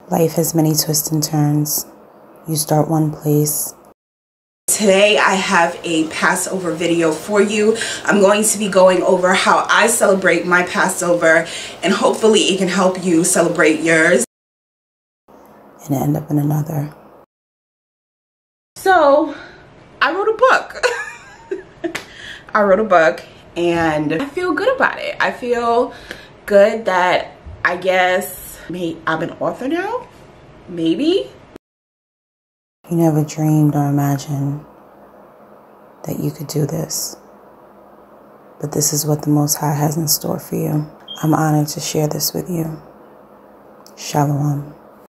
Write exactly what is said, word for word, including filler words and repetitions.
Life has many twists and turns. You start one place. Today I have a Passover video for you. I'm going to be going over how I celebrate my Passover, and hopefully it can help you celebrate yours. And end up in another. So, I wrote a book. I wrote a book and I feel good about it. I feel good that I guess maybe I'm an author now, maybe. You never dreamed or imagined that you could do this. But this is what the Most High has in store for you. I'm honored to share this with you. Shalom.